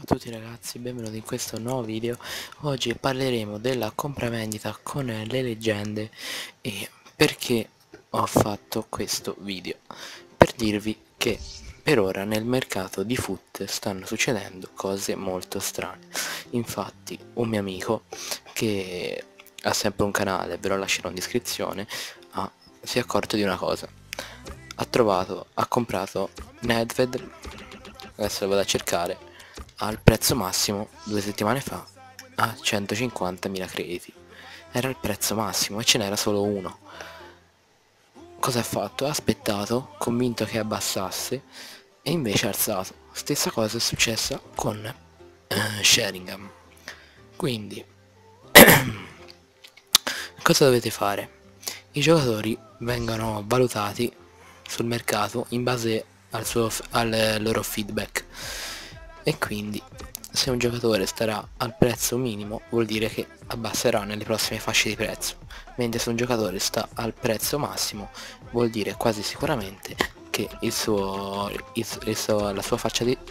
a tutti ragazzi, benvenuti in questo nuovo video. Oggi parleremo della compravendita con le leggende e perché ho fatto questo video. Per dirvi che per ora nel mercato di FUT stanno succedendo cose molto strane. Infatti un mio amico che ha sempre un canale, ve lo lascerò in descrizione, si è accorto di una cosa. Ha comprato Nedved, adesso lo vado a cercare, al prezzo massimo 2 settimane fa a 150.000 crediti. Era il prezzo massimo e ce n'era solo uno. Cosa ha fatto? Ha aspettato, convinto che abbassasse, e invece ha alzato. Stessa cosa è successa con Sheringham. Quindi cosa dovete fare? I giocatori vengono valutati sul mercato in base al loro feedback, e quindi se un giocatore starà al prezzo minimo vuol dire che abbasserà nelle prossime fasce di prezzo, mentre se un giocatore sta al prezzo massimo vuol dire quasi sicuramente che la sua faccia di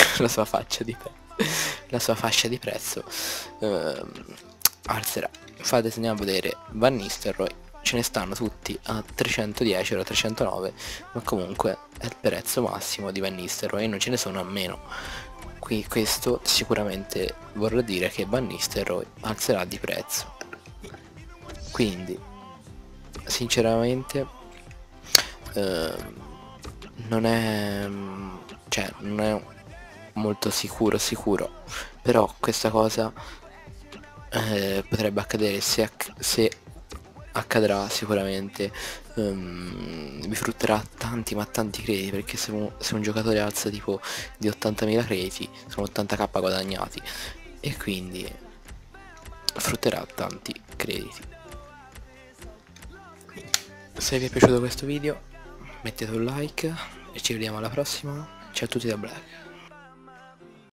la sua fascia di prezzo alzerà. Infatti, se andiamo a vedere Van Nistelrooy, ce ne stanno tutti a 310 o a 309, ma comunque è il prezzo massimo di Van Nistelrooy e non ce ne sono a meno. Qui questo sicuramente vorrà dire che Van Nistelrooy alzerà di prezzo. Quindi sinceramente non è non è molto sicuro, però questa cosa potrebbe accadere. Se accadrà sicuramente vi frutterà tanti ma tanti crediti, perché se un giocatore alza tipo di 80.000 crediti sono 80k guadagnati e quindi frutterà tanti crediti. Se vi è piaciuto questo video mettete un like e ci vediamo alla prossima. Ciao a tutti da Black.